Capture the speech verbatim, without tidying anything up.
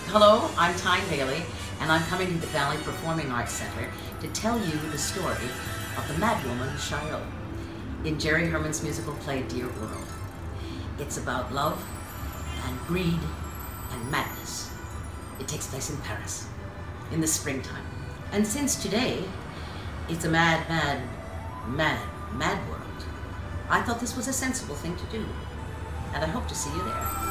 Hello, I'm Tyne Daly, and I'm coming to the Valley Performing Arts Center to tell you the story of the madwoman Chaillot in Jerry Herman's musical play Dear World. It's about love and greed and madness. It takes place in Paris in the springtime. And since today it's a mad, mad, mad, mad world, I thought this was a sensible thing to do. And I hope to see you there.